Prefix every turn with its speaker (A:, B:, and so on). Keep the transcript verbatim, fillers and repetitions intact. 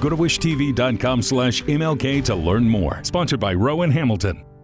A: Go to wish t v dot com slash M L K to learn more. Sponsored by Rowan Hamilton.